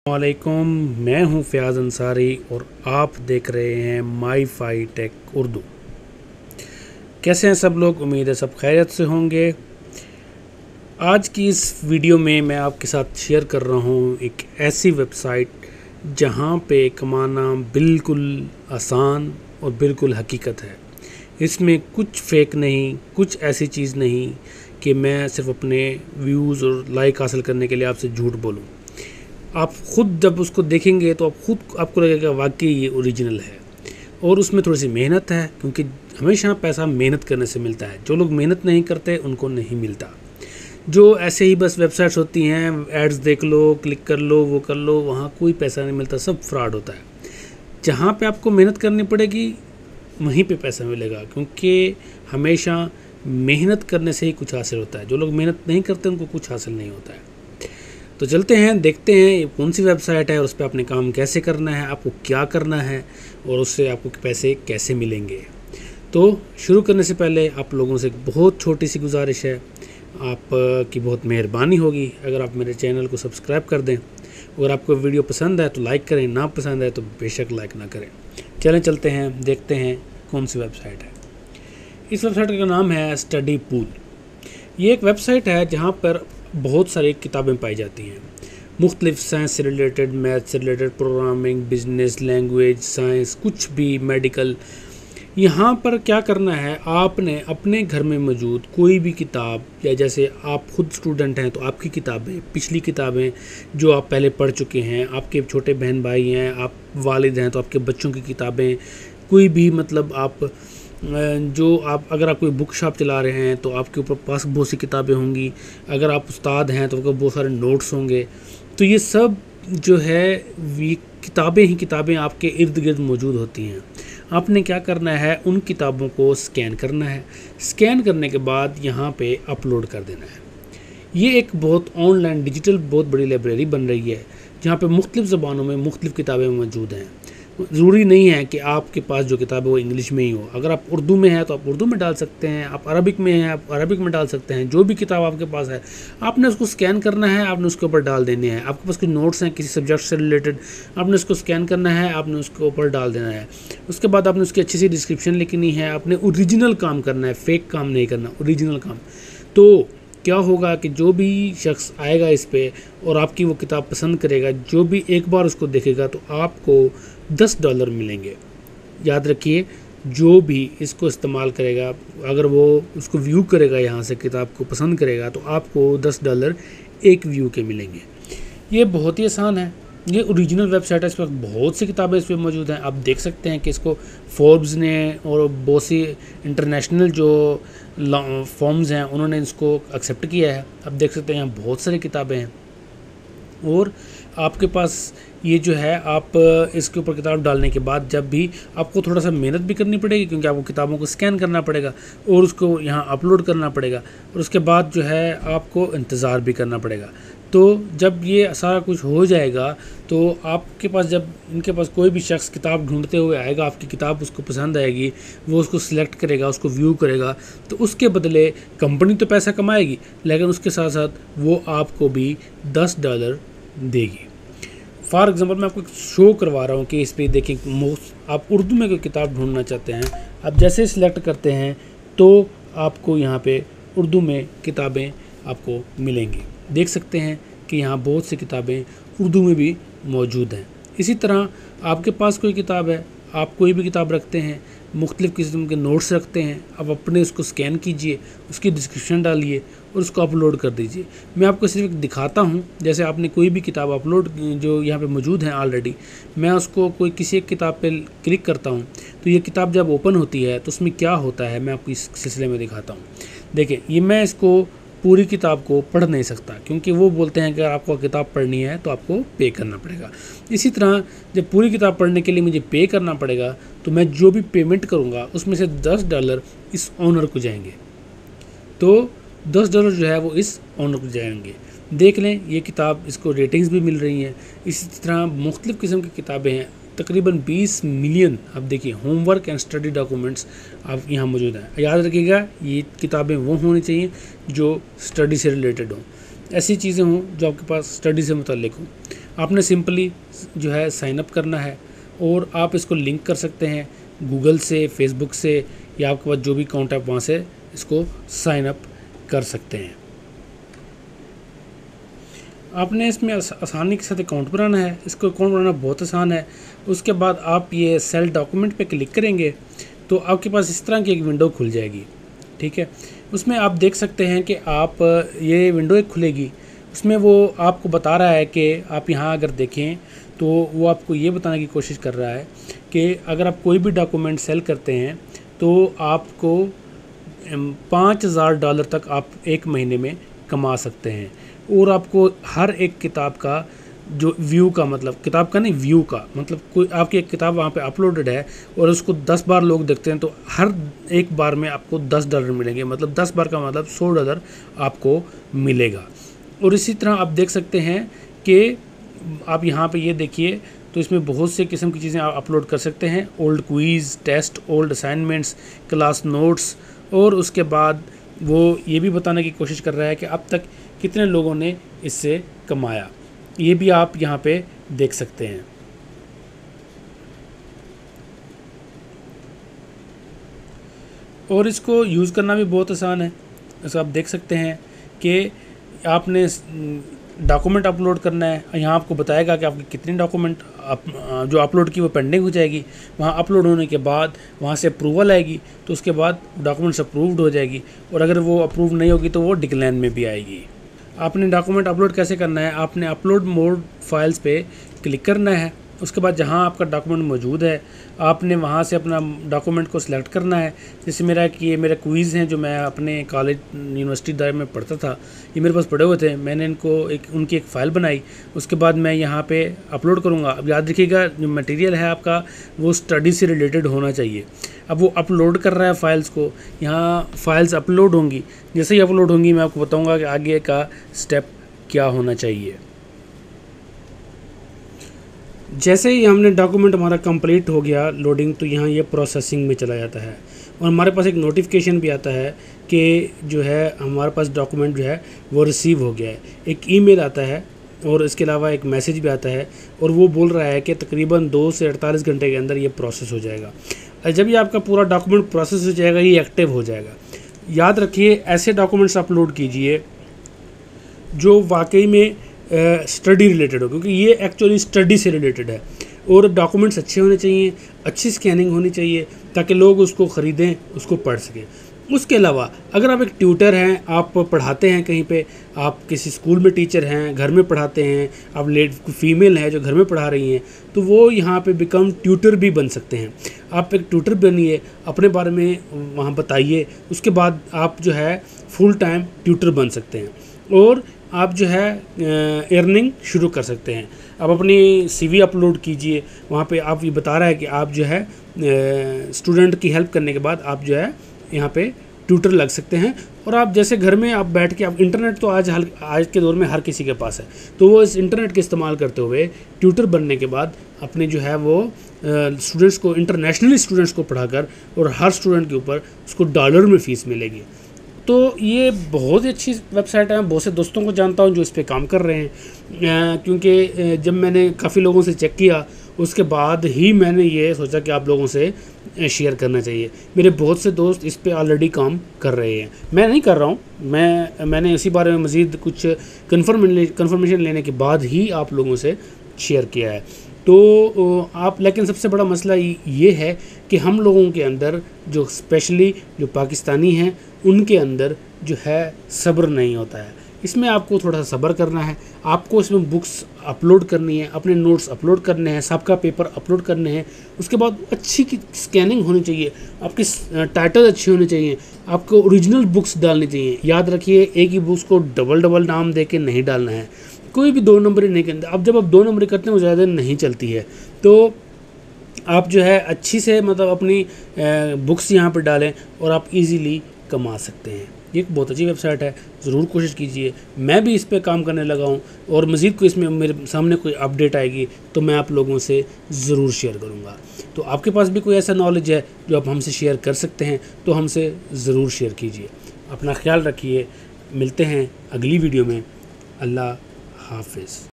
वालेकुम, मैं हूं फ़याज़ अंसारी और आप देख रहे हैं माई फाई टेक उर्दू। कैसे हैं सब लोग? उम्मीद है सब खैरियत से होंगे। आज की इस वीडियो में मैं आपके साथ शेयर कर रहा हूं एक ऐसी वेबसाइट जहां पे कमाना बिल्कुल आसान और बिल्कुल हकीकत है। इसमें कुछ फेक नहीं, कुछ ऐसी चीज़ नहीं कि मैं सिर्फ अपने व्यूज़ और लाइक हासिल करने के लिए आपसे झूठ बोलूं। आप ख़ुद जब उसको देखेंगे तो आपको लगेगा वाकई ये ओरिजिनल है। और उसमें थोड़ी सी मेहनत है, क्योंकि हमेशा पैसा मेहनत करने से मिलता है। जो लोग मेहनत नहीं करते उनको नहीं मिलता। जो ऐसे ही बस वेबसाइट्स होती हैं, एड्स देख लो, क्लिक कर लो, वो कर लो, वहाँ कोई पैसा नहीं मिलता, सब फ्रॉड होता है। जहाँ पे आपको मेहनत करनी पड़ेगी वहीं पे पैसा मिलेगा, क्योंकि हमेशा मेहनत करने से ही कुछ हासिल होता है। जो लोग मेहनत नहीं करते उनको कुछ हासिल नहीं होता है। तो चलते हैं, देखते हैं ये कौन सी वेबसाइट है और उस पर आपने काम कैसे करना है, आपको क्या करना है और उससे आपको पैसे कैसे मिलेंगे। तो शुरू करने से पहले आप लोगों से एक बहुत छोटी सी गुजारिश है, आपकी बहुत मेहरबानी होगी अगर आप मेरे चैनल को सब्सक्राइब कर दें। अगर आपको वीडियो पसंद है तो लाइक करें, ना पसंद है तो बेशक लाइक ना करें। चलें चलते हैं, देखते हैं कौन सी वेबसाइट है। इस वेबसाइट का नाम है स्टडी पूल। ये एक वेबसाइट है जहाँ पर बहुत सारी किताबें पाई जाती हैं, मुख्तलिफ साइंस से रिलेटेड, मैथ से related, programming, business, language, science, कुछ भी, मेडिकल। यहाँ पर क्या करना है, आपने अपने घर में मौजूद कोई भी किताब, या जैसे आप खुद स्टूडेंट हैं तो आपकी किताबें, पिछली किताबें जो आप पहले पढ़ चुके हैं, आपके छोटे बहन भाई हैं, आप वालिद हैं तो आपके बच्चों की किताबें, कोई भी मतलब आप जो आप अगर आप कोई बुक शॉप चला रहे हैं तो आपके ऊपर पास बहुत सी किताबें होंगी। अगर आप उस्ताद हैं तो आपके बहुत सारे नोट्स होंगे। तो ये सब जो है ये किताबें ही किताबें आपके इर्द गिर्द मौजूद होती हैं। आपने क्या करना है, उन किताबों को स्कैन करना है। स्कैन करने के बाद यहाँ पे अपलोड कर देना है। ये एक बहुत ऑनलाइन डिजिटल बहुत बड़ी लाइब्रेरी बन रही है जहाँ पे मुख्तलिफ़ ज़बानों में मुख्तलिफ़ किताबें मौजूद हैं। ज़रूरी नहीं है कि आपके पास जो किताब है वो इंग्लिश में ही हो। अगर आप उर्दू में हैं तो आप उर्दू में डाल सकते हैं, आप अरबिक में हैं आप अरबिक में डाल सकते हैं। जो भी किताब आपके पास है आपने उसको स्कैन करना है, आपने उसके ऊपर डाल देने हैं। आपके पास कुछ नोट्स हैं किसी सब्जेक्ट से रिलेटेड, आपने उसको स्कैन करना है, आपने उसके ऊपर डाल देना है। उसके बाद आपने उसकी अच्छी सी डिस्क्रिप्शन लिखनी है। आपने ओरिजिनल काम करना है, फेक काम नहीं करना, ओरिजिनल काम। तो क्या होगा कि जो भी शख्स आएगा इस पे और आपकी वो किताब पसंद करेगा, जो भी एक बार उसको देखेगा तो आपको $10 मिलेंगे। याद रखिए, जो भी इसको इस्तेमाल करेगा, अगर वो उसको व्यू करेगा, यहाँ से किताब को पसंद करेगा, तो आपको $10 एक व्यू के मिलेंगे। ये बहुत ही आसान है। ये ओरिजिनल वेबसाइट है, इस पर बहुत सी किताबें इस पर मौजूद हैं। आप देख सकते हैं कि इसको फोर्ब्स ने और बहुत सी इंटरनेशनल जो फॉर्म्स हैं उन्होंने इसको एक्सेप्ट किया है। आप देख सकते हैं यहाँ बहुत सारी किताबें हैं। और आपके पास ये जो है, आप इसके ऊपर किताब डालने के बाद जब भी आपको थोड़ा सा मेहनत भी करनी पड़ेगी, क्योंकि आपको किताबों को स्कैन करना पड़ेगा और उसको यहाँ अपलोड करना पड़ेगा, और उसके बाद जो है आपको इंतज़ार भी करना पड़ेगा। तो जब ये सारा कुछ हो जाएगा तो आपके पास, जब इनके पास कोई भी शख्स किताब ढूंढते हुए आएगा, आपकी किताब उसको पसंद आएगी, वो उसको सिलेक्ट करेगा, उसको व्यू करेगा, तो उसके बदले कंपनी तो पैसा कमाएगी, लेकिन उसके साथ साथ वो आपको भी $10 देगी। फॉर एग्ज़ाम्पल मैं आपको शो करवा रहा हूँ कि इस पर देखिए, आप उर्दू में कोई किताब ढूंढना चाहते हैं, आप जैसे सिलेक्ट करते हैं तो आपको यहाँ पे उर्दू में किताबें आपको मिलेंगी। देख सकते हैं कि यहाँ बहुत सी किताबें उर्दू में भी मौजूद हैं। इसी तरह आपके पास कोई किताब है, आप कोई भी किताब रखते हैं, मुख्तलिफ़ किस्म के नोट्स रखते हैं, आप अपने उसको स्कैन कीजिए, उसकी डिस्क्रिप्शन डालिए और उसको अपलोड कर दीजिए। मैं आपको सिर्फ दिखाता हूँ, जैसे आपने कोई भी किताब अपलोड जो यहाँ पे मौजूद है ऑलरेडी, मैं उसको कोई किसी एक किताब पे क्लिक करता हूँ तो ये किताब जब ओपन होती है तो उसमें क्या होता है मैं आपको इस सिलसिले में दिखाता हूँ। देखिए, ये मैं इसको पूरी किताब को पढ़ नहीं सकता, क्योंकि वो बोलते हैं कि अगर आपको किताब पढ़नी है तो आपको पे करना पड़ेगा। इसी तरह जब पूरी किताब पढ़ने के लिए मुझे पे करना पड़ेगा तो मैं जो भी पेमेंट करूँगा उसमें से $10 इस ऑनर को जाएंगे। तो $10 जो है वो इस ऑनर को जाएंगे। देख लें, ये किताब, इसको रेटिंग्स भी मिल रही हैं। इसी तरह मुख्तलिफ़ किस्म की किताबें हैं, तकरीबन 20 मिलियन। आप देखिए, होमवर्क एंड स्टडी डॉक्यूमेंट्स आप यहाँ मौजूद हैं। याद रखिएगा, ये किताबें वो होनी चाहिए जो स्टडी से रिलेटेड हों, ऐसी चीज़ें हों जो आपके पास स्टडी से मुतल्लिक हों। आपने सिंपली जो है साइन अप करना है और आप इसको लिंक कर सकते हैं गूगल से, फेसबुक से, या आपके पास जो भी अकाउंट है वहाँ से इसको साइन अप कर सकते हैं। आपने इसमें आसानी के साथ अकाउंट बनाना है। इसको अकाउंट बनाना बहुत आसान है। उसके बाद आप ये सेल डॉक्यूमेंट पे क्लिक करेंगे तो आपके पास इस तरह की एक विंडो खुल जाएगी, ठीक है। उसमें आप देख सकते हैं कि आप ये विंडो एक खुलेगी, उसमें वो आपको बता रहा है कि आप यहाँ अगर देखें तो वो आपको ये बताने की कोशिश कर रहा है कि अगर आप कोई भी डॉक्यूमेंट सेल करते हैं तो आपको $5000 तक आप एक महीने में कमा सकते हैं। और आपको हर एक किताब का जो व्यू का, मतलब किताब का नहीं, व्यू का मतलब कोई आपकी एक किताब वहाँ पे अपलोडेड है और उसको 10 बार लोग देखते हैं तो हर एक बार में आपको $10 मिलेंगे। मतलब 10 बार का मतलब $100 आपको मिलेगा। और इसी तरह आप देख सकते हैं कि आप यहाँ पे ये देखिए तो इसमें बहुत से किस्म की चीज़ें आप अपलोड कर सकते हैं। Old quiz, test, old assignments, class notes, और उसके बाद वो ये भी बताने की कोशिश कर रहा है कि अब तक कितने लोगों ने इससे कमाया। ये भी आप यहाँ पे देख सकते हैं। और इसको यूज़ करना भी बहुत आसान है। ऐसा आप देख सकते हैं कि आपने डॉक्यूमेंट अपलोड करना है, यहाँ आपको बताएगा कि आपकी कितनी डॉक्यूमेंट जो अपलोड की वो पेंडिंग हो जाएगी। वहाँ अपलोड होने के बाद वहाँ से अप्रूवल आएगी तो उसके बाद डॉक्यूमेंट्स अप्रूव्ड हो जाएगी, और अगर वो अप्रूव नहीं होगी तो वो डिक्लाइन में भी आएगी। आपने डॉक्यूमेंट अपलोड कैसे करना है, आपने अपलोड मोड फाइल्स पे क्लिक करना है। उसके बाद जहाँ आपका डॉक्यूमेंट मौजूद है आपने वहाँ से अपना डॉक्यूमेंट को सिलेक्ट करना है। जैसे मेरा कि ये मेरे क्विज़ हैं जो मैं अपने कॉलेज यूनिवर्सिटी दौर में पढ़ता था, ये मेरे पास पड़े हुए थे। मैंने इनको उनकी एक फ़ाइल बनाई, उसके बाद मैं यहाँ पे अपलोड करूँगा। अब याद रखिएगा जो मटेरियल है आपका वो स्टडी से रिलेटेड होना चाहिए। अब वो अपलोड कर रहा है फाइल्स को, यहाँ फाइल्स अपलोड होंगी। जैसे ही अपलोड होंगी मैं आपको बताऊँगा कि आगे का स्टेप क्या होना चाहिए। जैसे ही हमने डॉक्यूमेंट हमारा कंप्लीट हो गया लोडिंग, तो यहाँ ये प्रोसेसिंग में चला जाता है और हमारे पास एक नोटिफिकेशन भी आता है कि जो है हमारे पास डॉक्यूमेंट जो है वो रिसीव हो गया है। एक ईमेल आता है और इसके अलावा एक मैसेज भी आता है और वो बोल रहा है कि तकरीबन 2 से 48 घंटे के अंदर ये प्रोसेस हो जाएगा। और जब ये आपका पूरा डॉक्यूमेंट प्रोसेस हो जाएगा ये एक्टिव हो जाएगा। याद रखिए ऐसे डॉक्यूमेंट्स अपलोड कीजिए जो वाकई में स्टडी रिलेटेड हो, क्योंकि ये एक्चुअली स्टडी से रिलेटेड है। और डॉक्यूमेंट्स अच्छे होने चाहिए, अच्छी स्कैनिंग होनी चाहिए ताकि लोग उसको ख़रीदें, उसको पढ़ सकें। उसके अलावा अगर आप एक ट्यूटर हैं, आप पढ़ाते हैं कहीं पे, आप किसी स्कूल में टीचर हैं, घर में पढ़ाते हैं, आप फीमेल हैं जो घर में पढ़ा रही हैं, तो वो यहाँ पे बिकम ट्यूटर भी बन सकते हैं। आप एक ट्यूटर बनिए, अपने बारे में वहाँ बताइए, उसके बाद आप जो है फुल टाइम ट्यूटर बन सकते हैं और आप जो है अर्निंग शुरू कर सकते हैं। आप अपनी CV अपलोड कीजिए, वहाँ पे आप ये बता रहा है कि आप जो है स्टूडेंट की हेल्प करने के बाद आप जो है यहाँ पे ट्यूटर लग सकते हैं। और आप जैसे घर में आप बैठ के, आप इंटरनेट तो आज के दौर में हर किसी के पास है, तो वो इस इंटरनेट के इस्तेमाल करते हुए ट्यूटर बनने के बाद अपने जो है वो स्टूडेंट्स को, इंटरनेशनली स्टूडेंट्स को पढ़ाकर, और हर स्टूडेंट के ऊपर उसको डॉलर में फ़ीस मिलेगी। तो ये बहुत ही अच्छी वेबसाइट है। बहुत से दोस्तों को जानता हूँ जो इस पे काम कर रहे हैं, क्योंकि जब मैंने काफ़ी लोगों से चेक किया उसके बाद ही मैंने ये सोचा कि आप लोगों से शेयर करना चाहिए। मेरे बहुत से दोस्त इस पे ऑलरेडी काम कर रहे हैं, मैं नहीं कर रहा हूँ। मैंने इसी बारे में मज़ीद कुछ कन्फर्मेशन लेने के बाद ही आप लोगों से शेयर किया है। तो आप, लेकिन सबसे बड़ा मसला ये है कि हम लोगों के अंदर, जो स्पेशली जो पाकिस्तानी हैं, उनके अंदर जो है सब्र नहीं होता है। इसमें आपको थोड़ा सा सब्र करना है। आपको इसमें बुक्स अपलोड करनी है, अपने नोट्स अपलोड करने हैं, सबका पेपर अपलोड करने हैं। उसके बाद अच्छी की स्कैनिंग होनी चाहिए, आपके टाइटल अच्छे होने चाहिए, आपको ओरिजिनल बुक्स डालनी चाहिए। याद रखिए एक ही बुक्स को डबल नाम दे के नहीं डालना है, कोई भी 2 नंबरी नहीं करते। अब जब आप 2 नंबरी करते हैं वो ज़्यादा नहीं चलती है, तो आप जो है अच्छी से मतलब अपनी बुक्स यहाँ पर डालें और आप इजीली कमा सकते हैं। ये एक बहुत अच्छी वेबसाइट है, ज़रूर कोशिश कीजिए। मैं भी इस पे काम करने लगा हूँ और मज़ीद को इसमें मेरे सामने कोई अपडेट आएगी तो मैं आप लोगों से ज़रूर शेयर करूँगा। तो आपके पास भी कोई ऐसा नॉलेज है जो आप हमसे शेयर कर सकते हैं तो हमसे ज़रूर शेयर कीजिए। अपना ख्याल रखिए, मिलते हैं अगली वीडियो में। अल्लाह हाफिज़।